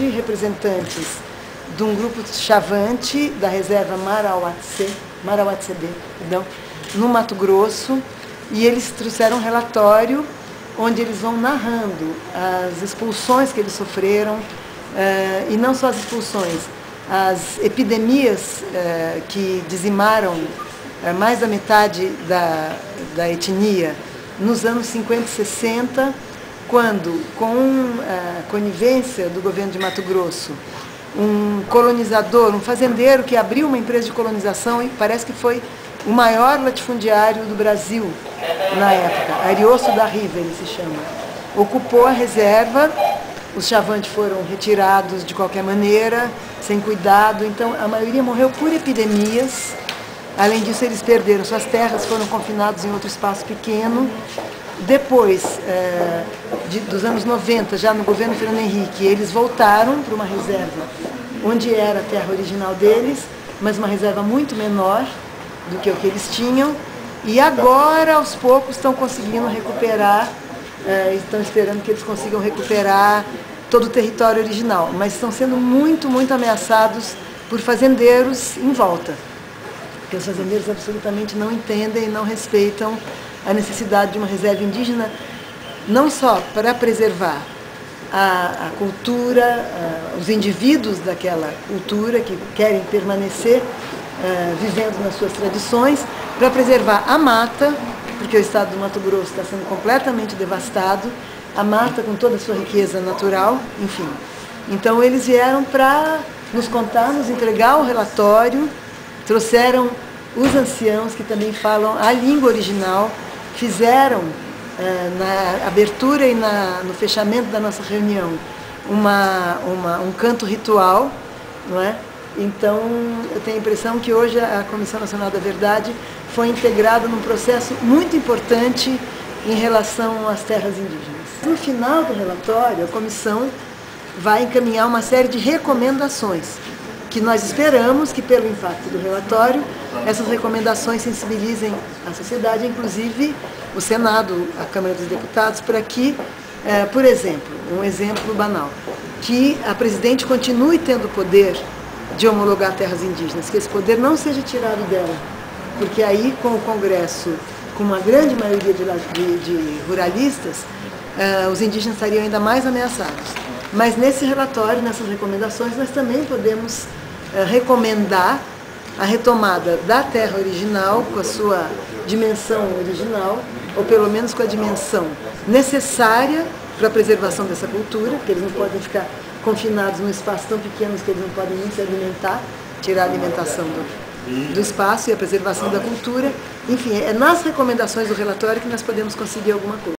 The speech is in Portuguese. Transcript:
hoje representantes de um grupo chavante da reserva Marauatsebê, no Mato Grosso, e eles trouxeram um relatório onde eles vão narrando as expulsões que eles sofreram, e não só as expulsões, as epidemias que dizimaram mais da metade da etnia nos anos 50 e 60, quando, com a conivência do governo de Mato Grosso, um colonizador, um fazendeiro que abriu uma empresa de colonização e parece que foi o maior latifundiário do Brasil na época, Ariosto da Riva ele se chama, ocupou a reserva, os chavantes foram retirados de qualquer maneira, sem cuidado, então a maioria morreu por epidemias. Além disso, eles perderam suas terras, foram confinados em outro espaço pequeno. Depois dos anos 90, já no governo Fernando Henrique, eles voltaram para uma reserva onde era a terra original deles, mas uma reserva muito menor do que o que eles tinham. E agora, aos poucos, estão conseguindo recuperar, estão esperando que eles consigam recuperar todo o território original, mas estão sendo muito, muito ameaçados por fazendeiros em volta. Porque os fazendeiros absolutamente não entendem e não respeitam a necessidade de uma reserva indígena, não só para preservar a cultura, os indivíduos daquela cultura que querem permanecer vivendo nas suas tradições, para preservar a mata, porque o estado do Mato Grosso está sendo completamente devastado, a mata com toda a sua riqueza natural, enfim. Então eles vieram para nos contar, nos entregar o relatório, trouxeram os anciãos que também falam a língua original, fizeram na abertura e no fechamento da nossa reunião um canto ritual, não é? Então eu tenho a impressão que hoje a Comissão Nacional da Verdade foi integrada num processo muito importante em relação às terras indígenas. No final do relatório, a comissão vai encaminhar uma série de recomendações, que nós esperamos que, pelo impacto do relatório, essas recomendações sensibilizem a sociedade, inclusive o Senado, a Câmara dos Deputados, para que, por exemplo, um exemplo banal, que a presidente continue tendo o poder de homologar terras indígenas, que esse poder não seja tirado dela, porque aí, com o Congresso, com uma grande maioria de ruralistas, os indígenas estariam ainda mais ameaçados. Mas nesse relatório, nessas recomendações, nós também podemos recomendar a retomada da terra original, com a sua dimensão original, ou pelo menos com a dimensão necessária para a preservação dessa cultura, porque eles não podem ficar confinados num espaço tão pequeno que eles não podem nem se alimentar, tirar a alimentação do espaço e a preservação da cultura. Enfim, é nas recomendações do relatório que nós podemos conseguir alguma coisa.